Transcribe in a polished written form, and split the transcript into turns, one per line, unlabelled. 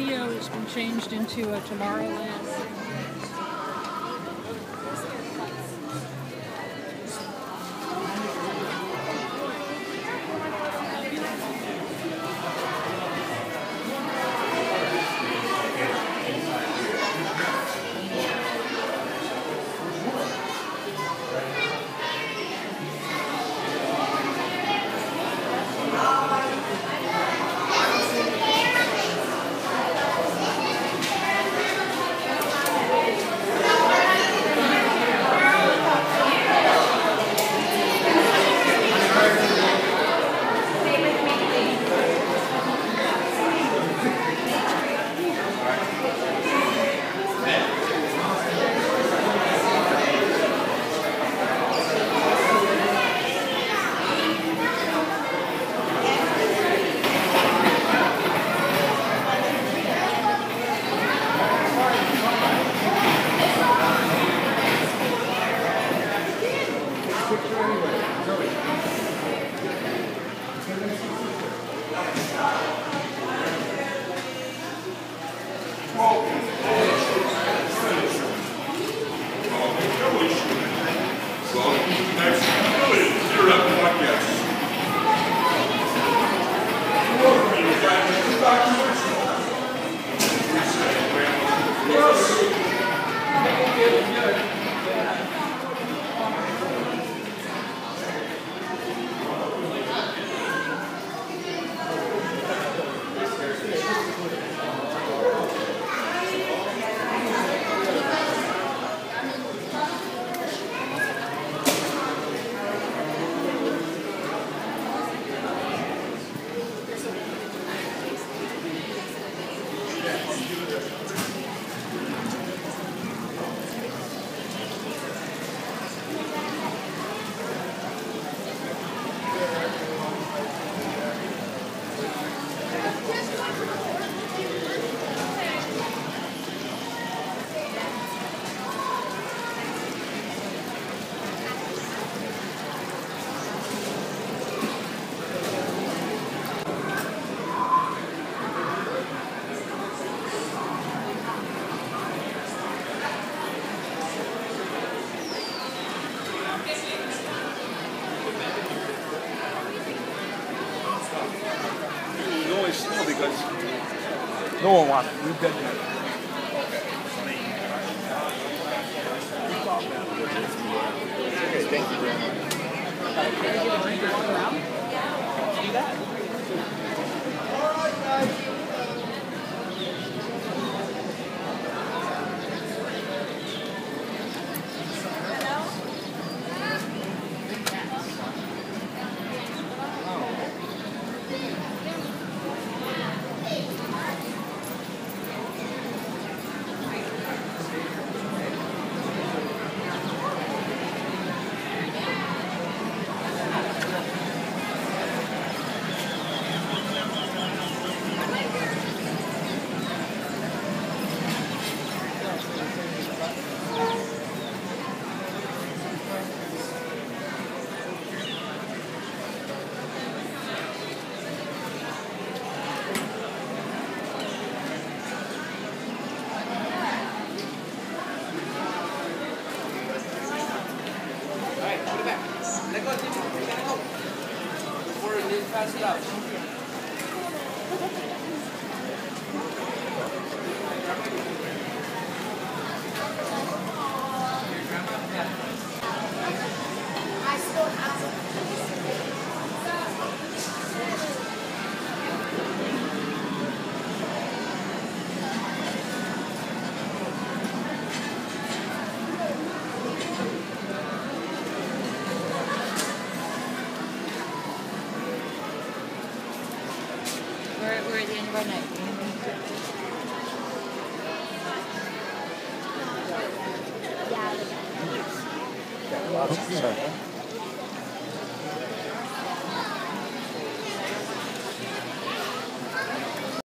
video has been changed into a Tomorrowland.
Because no one wants it. We've been there. Okay, thank you very much.
Can I get a drink and walk around? Yeah. Do that.
All right, guys.
Let go, Jimmy. You gotta go. Before it pass it out.
I still have it.
We're at the end of our night.
Yeah,
Sorry.